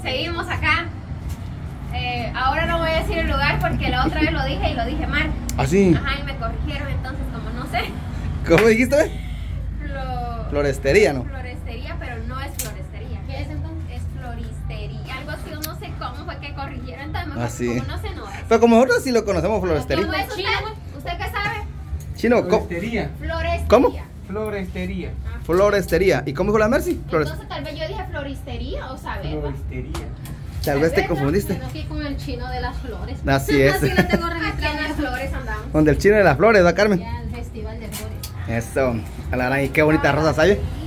seguimos acá. Ahora no voy a decir el lugar porque la otra vez lo dije y lo dije mal. ¿Ah, sí? Ajá, y me corrigieron, entonces como no sé. ¿Cómo dijiste? Florestería, ¿no? Florestería, pero no es florestería. ¿Qué es entonces? Es floristería. Algo así, o no sé cómo fue que corrigieron. Entonces, mejor, sí. como no sé, no es. Pero como nosotros sí lo conocemos, florestería. ¿Cómo es usted? ¿Usted qué sabe? Chino, ¿cómo? Florestería. Florestería. ¿Cómo? Florestería. Florestería. ¿Y cómo dijo la Mercy? Entonces tal vez yo dije floristería o saber. Florestería. Tal vez te confundiste. Pero aquí con el chino de las flores. Así es. Así lo tengo Aquí registrado. en las flores andamos. Donde el chino de las flores, ¿va, Carmen? Ya el festival de flores. Eso. A la gran, y qué bonitas rosas hay. Lirios,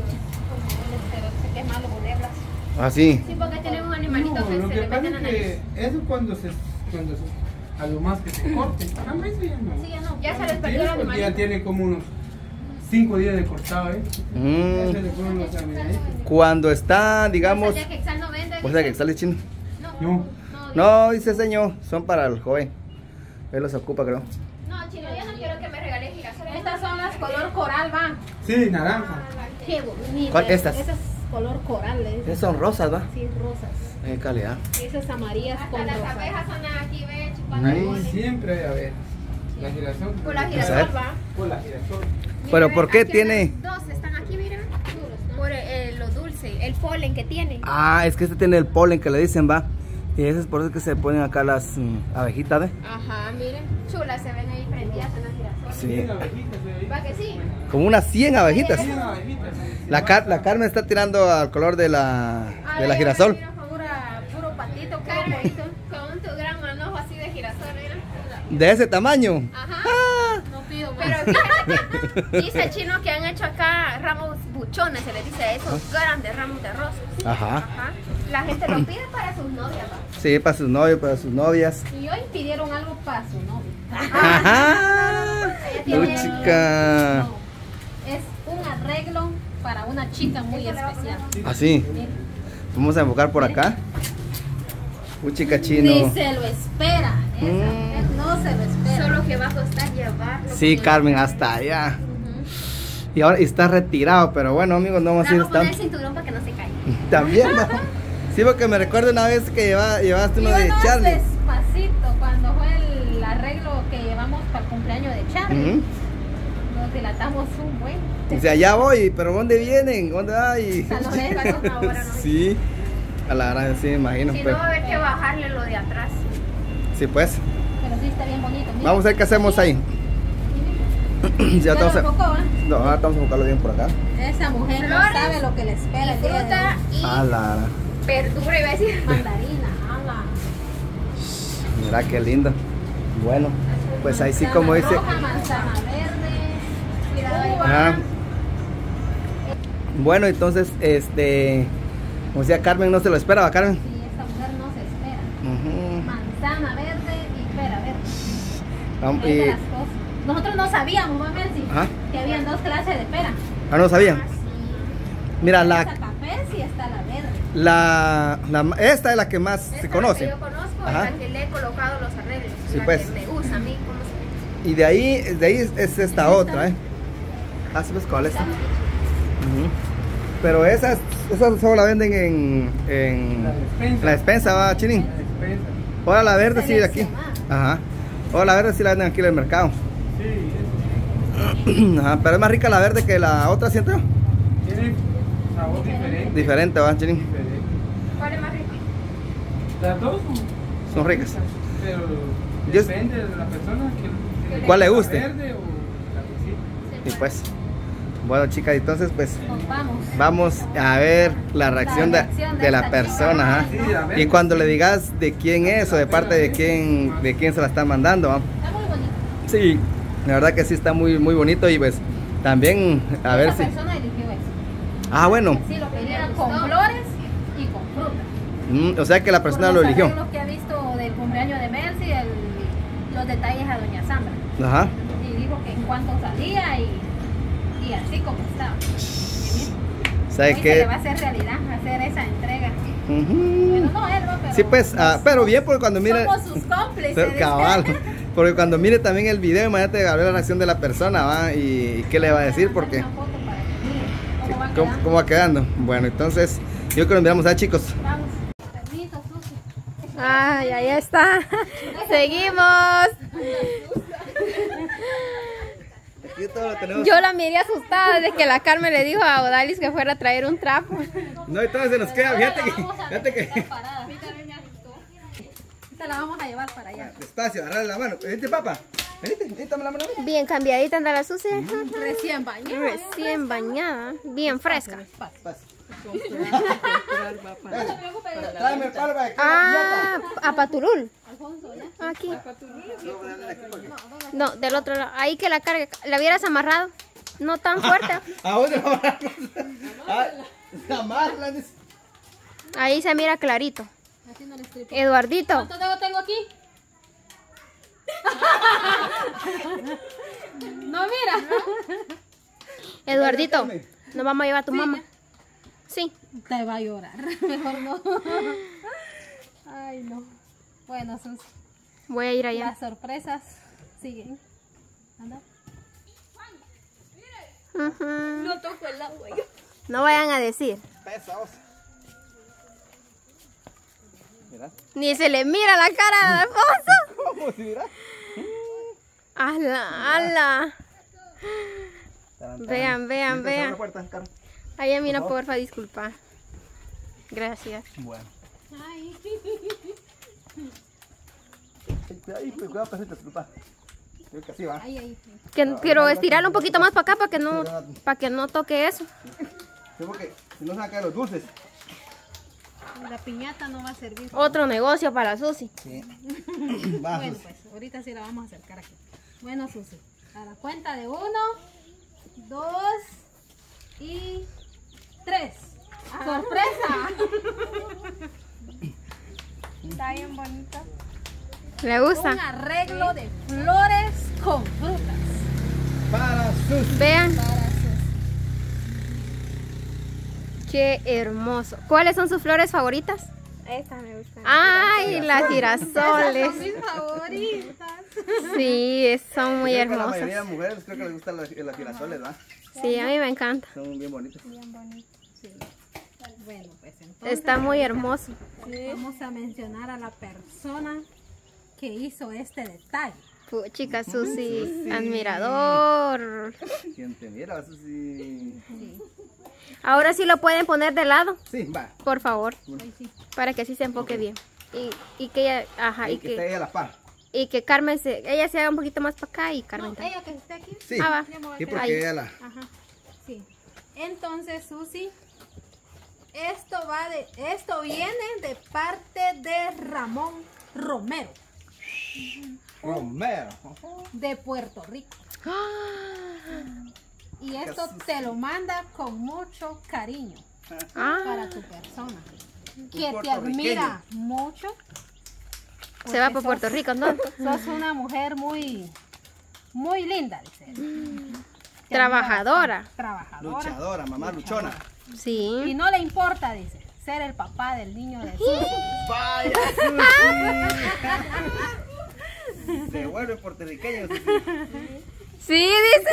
pero sé que es malo ponerlas. Ah, sí. Sí, porque tienen un animalito No, que lo se que le pasa mete en la es nariz. que eso cuando se a lo más que se corte. A veces ya no. Sí, ya no, ya se les perdió el Ya animalito. tiene como unos 5 días de cortado, ¿eh? Ya se le fueron los animalitos. Cuando está, digamos. O sea, que Exal no vende. O sea, que sale chino. No. No, dice señor, son para el joven. Él los ocupa, creo. No, chino, yo no quiero que me regales girasoles. Estas son las color coral, va. Sí, naranja. Qué bonito. ¿Cuál? Estas. Esas color coral, Esas son rosas, ¿va? Sí, rosas. En calidad. Esas amarillas Hasta con las rosa. abejas andan aquí, ve, chupando Ahí. el polen. Siempre hay a ver. La girasol. Por la A ver. girasol, va. Por la girasol. Pero Mira, ¿por qué aquí tiene? andan dos, están aquí, mira. Por lo dulce, el polen que tiene. Ah, es que este tiene el polen que le dicen, va. Y eso es por eso que se ponen acá las abejitas, ¿ve? Ajá, miren, chulas, se ven ahí prendidas en las girasoles. Sí. 100 abejitas ahí. ¿Va que sí? Como unas 100 abejitas. 100 abejitas. La Carmen está tirando al color de la girasol. Mira, puro patito, puro bonito, con tu gran manojo así de girasol, mira. De ese tamaño. Ajá. Ah, No pido más. Pero fíjate que dice el chino que han hecho acá ramos buchones, se les dice a esos grandes ramos de rosas. ajá. Ajá. La gente lo pide para sus novias, ¿va? Sí, para sus novios, para sus novias. Y hoy pidieron algo para su novio. Ajá. tiene- Chica. No, es un arreglo para una chica muy especial. Así. Miren. Vamos a enfocar por acá. Chica Ni chino. se lo espera. No se lo espera. Solo que va a costar llevarlo. Sí, Carmen, hasta allá. Y ahora está retirado, pero bueno, amigos, no vamos a ir Vamos a poner el hasta. cinturón para que no se caiga. También, ¿no? Sí, porque me recuerdo una vez que llevaste uno de Íbamos Charlie. despacito cuando fue el arreglo que llevamos para el cumpleaños de Charlie. Ujú. Nos dilatamos un buen. Dice, allá voy, pero ¿dónde vienen? ¿Dónde hay? San Lorenzo. Ahora no. Sí, a la gran, sí, me imagino. Si no, Pero, va a haber que bajarle lo de atrás. sí, pues. Pero sí está bien bonito. Mira. Vamos a ver qué hacemos ahí. Ya Ya estamos lo enfocó, ¿eh? no, ahora estamos a buscarlo bien por acá. Esa mujer no Flores sabe lo que le espera el día de Fruta hoy. y A la gran. verdura, iba a decir. Mandarina, ala. Mira qué lindo. Bueno, pues ahí sí como dice. Roja, manzana verde, Ajá. uva. Bueno, entonces, como decía Carmen, no se lo esperaba, Carmen. Sí, esta mujer no se espera. Ujú. Manzana verde y pera verde. Vamos, Ahí están las cosas. Nosotros no sabíamos, mamá Mercy, Ajá. que habían dos clases de pera. no sabían. Mira, Esta café sí está la verde. esta es la que más Esta se es conoce. la que yo conozco, Ajá. la que le he colocado los arreglos. Sí, la pues. que me gusta a mí. ¿Cómo se Y de ahí es esta otra, ¿eh? Ah, sí, pues, ¿cuál es? Ujú. Pero esas solo la venden en la despensa, va, Chinin. La despensa. Ahora la verde sí de aquí. Ajá. Ahora la verde sí la venden aquí en el mercado. Sí, Ajá, pero es más rica la verde que la otra, siento yo. tiene sabor diferente. Diferente, va, Chinin. Diferente. ¿Cuál es más rico? Las dos Son ricas. pero Yo- depende de la persona que ¿Cuál le la guste? verde o la que sí. Y pues, bueno, chicas, entonces pues Nos vamos. vamos a ver la reacción de la esta persona, ajá. Sí, a ver. Y cuando le digas de quién es o de parte de quién se la está mandando, ¿va? Está muy bonito. Sí, la verdad que sí está muy bonito y pues también a ver Esa si. persona eligió eso. Ah, bueno, Sí, lo quería con flores y con fruta. o sea que la persona Por lo los eligió. arreglos que ha visto del cumpleaños de Mercy, los detalles a doña Sandra. Ajá. Y dijo que en cuánto salía y así como estaba. ¿Sabe Hoy se qué? le va a hacer realidad, hacer esa entrega. Ujú. Bueno, no él, ¿no? Pero Sí, pues, pero bien porque cuando mire. somos sus cómplices. Cabal. Porque cuando mire también el video, imagínate a ver la reacción de la persona, ¿va? Y qué le va a decir, porque Una foto para que mire cómo va ¿cómo, quedando. cómo va quedando? Bueno, entonces yo creo que nos miramos, chicos. Vamos. Ay, ahí está. Seguimos. Aquí todo lo tenemos. Yo la miré asustada desde que la Carmen le dijo a Odalis que fuera a traer un trapo. No, y todo se nos queda. Fíjate que. Esta la vamos a llevar para allá. Despacio, agarrarle la mano. Vente, papá. Vente, dame la mano. Bien cambiadita anda la Susi. Recién bañada. Recién bañada. Bien fresca. Pasa. Tráeme el palo para que Ah, a Patulul. Aquí. No, del otro lado. Ahí que la cargue. La hubieras amarrado. No tan fuerte. ¿A dónde lo amarras? Ahí se mira clarito. Haciendo el strip. Eduardito. ¿Cuántos dedos tengo aquí? No, mira. Eduardito. Nos vamos a llevar a tu mamá. Sí. Te va a llorar. Mejor no. Ay, no. Bueno, Sus, Voy a ir allá. las sorpresas siguen. Anda. Ujú. No toco el agua yo. No vayan a decir. Pesados. Mira. Ni se le mira la cara de Alfonso. ¿Cómo si mira? ¡Hala! ¡Hala! Vean, vean, vean. Ay, mira, porfa, disculpa. Gracias. Bueno. Ay. Ahí, cuidado, pesita, disculpa. Creo que así va. Ay, ay. Pero estirarlo un poquito más para acá para que no toque eso. Sí, porque si no se van a caer los dulces. La piñata no va a servir. Otro negocio para Susi. Sí. Bueno, pues ahorita sí la vamos a acercar aquí. Bueno, Susi, a la cuenta de 1, 2 y 3. ¡Sorpresa! Está bien bonito. ¿Le gusta? Un arreglo de flores con frutas. Para sus. Vean. Para Susi. Qué hermoso. ¿Cuáles son sus flores favoritas? Esta me gusta. Ay, las Esas girasoles. son mis favoritas. Sí, son muy Creo que a la mayoría de hermosas. mujeres creo que les gustan las girasoles, ¿verdad? Sí, a mí me encanta. Son bien bonitos. Bien bonito. Sí. Bueno, pues entonces Está muy hermoso. vamos a mencionar a la persona que hizo este detalle. Chica Susi, admirador. ¿Quién te mira? Eso sí. Ahora sí lo pueden poner de lado, Sí, va. por favor, Ahí sí. para que así se enfoque bien. Y que ella, ajá, Y que esté ahí a la par. y que Carmen ella se haga un poquito más para acá y Carmen No, también. ella que esté aquí. Sí. Ah, va. Sí, porque Ahí. ella la. Ajá. Sí. Entonces, Susi, esto viene de parte de Ramón Romero, Romero. de Puerto Rico. Ah, Y esto te lo manda con mucho cariño para tu persona. Que te puertorriqueño. admira mucho. se va porque por Puerto Rico, ¿no? Sos una mujer muy, muy linda, dice. Te Trabajadora. admira bastante. Trabajadora. Luchadora, mamá luchona. Y Sí. no le importa, dice, ser el papá del niño de Susi. Vaya, Susi. Se vuelve puertorriqueño, Susi. Sí, dice.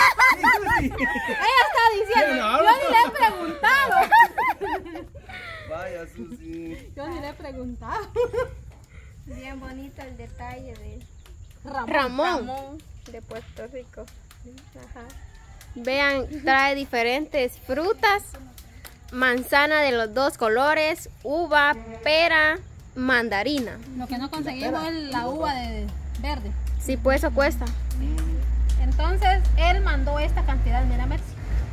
Ella está diciendo, No, yo ni le he preguntado. Vaya, Susi. Yo ni le he preguntado. Bien bonito el detalle de Ramón. Ramón de Puerto Rico. Ajá. Vean, trae diferentes frutas. Manzana de los dos colores, uva, pera, mandarina. Lo que no conseguimos es la uva de verde. Sí, pues eso cuesta. Entonces, él mandó esta cantidad, mira, Mercy.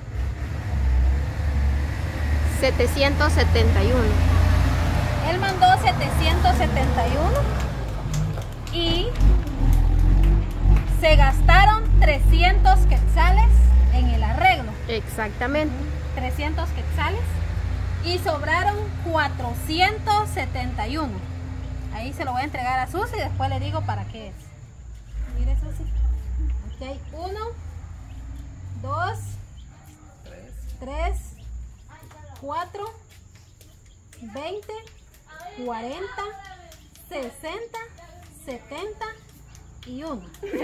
771. Él mandó 771 y se gastaron 300 quetzales en el arreglo. Exactamente. 300 quetzales y sobraron 471. Ahí se lo voy a entregar a Susi y después le digo para qué es. Mire, Susi. Aquí hay 1, 2, 3, 4, 20, 40, 60, 70 y 1.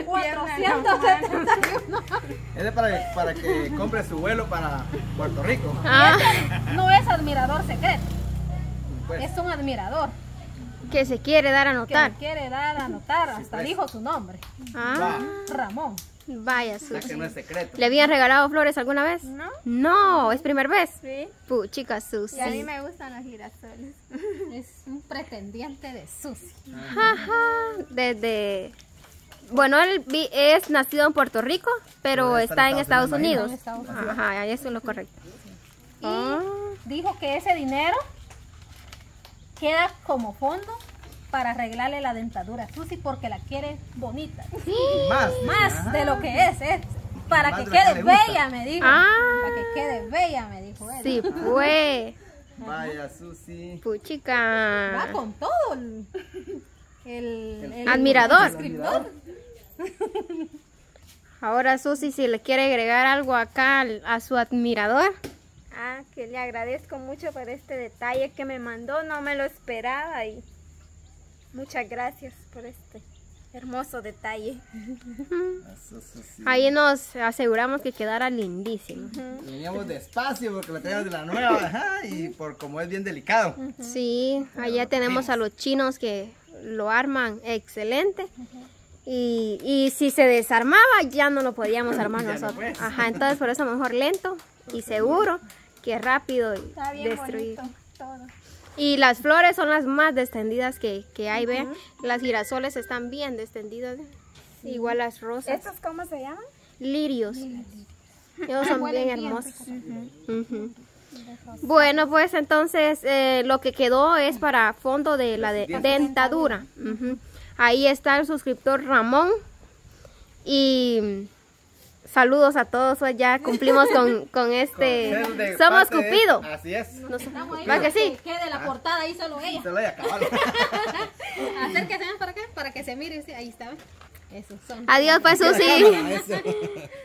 471. Es para que compre su vuelo para Puerto Rico. Ah, No es admirador secreto, Pues, es un admirador. Que se quiere dar a Que notar. le quiere dar a notar, hasta pues. dijo su nombre. Ah, Ramón. vaya, O sea, que Susi. no es secreto. ¿Le habían regalado flores alguna vez? ¿No? No, es primer vez. Sí. Puchica, Susi. Y a mí me gustan los girasoles. Es un pretendiente de Susi. Ajá, desde... Bueno, él es nacido en Puerto Rico, pero está en Estados Unidos. En Estados Unidos. Ajá, eso es lo correcto. Y Ah. dijo que ese dinero queda como fondo para arreglarle la dentadura a Susi porque la quiere bonita. Más de lo que es. Para Más que de lo que quede le gusta. bella, me dijo. Ah. Para que quede bella, me dijo él. Sí, pues. Vaya, Susi. Puchica. Va con todo el Admirador. escritor. Ahora, Susi, si le quiere agregar algo acá a su admirador. Ah, que le agradezco mucho por este detalle que me mandó, no me lo esperaba y muchas gracias por este hermoso detalle. Eso, Susi. Ahí nos aseguramos que quedara lindísimo. Veníamos despacio porque lo traíamos de la nueva, ajá, y por como es bien delicado. Sí, allá tenemos a los chinos que lo arman excelente. Y si se desarmaba, ya no lo podíamos armar Ya no, nosotros. pues. Ajá, entonces por eso mejor lento y seguro que rápido y Está bien destruido. bonito todo. Y las flores son las más descendidas que hay, vean. Las girasoles están bien descendidas. Igual las rosas. ¿Estos cómo se llaman? Lirios. Ellos son Huelen bien bien hermosos. ricos. Ujú. Bueno, pues entonces lo que quedó es para fondo de la dentadura. Ujú. Ahí está el suscriptor Ramón. Y saludos a todos. Hoy ya cumplimos con este. Ser de Somos parte de- Cupido. Así es. Estamos ahí ¿Va que para sí? quede la portada ahí solo ella. Se lo voy a acabar. Acérquese para acá para que se mire. Ahí está. Eso son. Adiós, pues, Susi. Eso.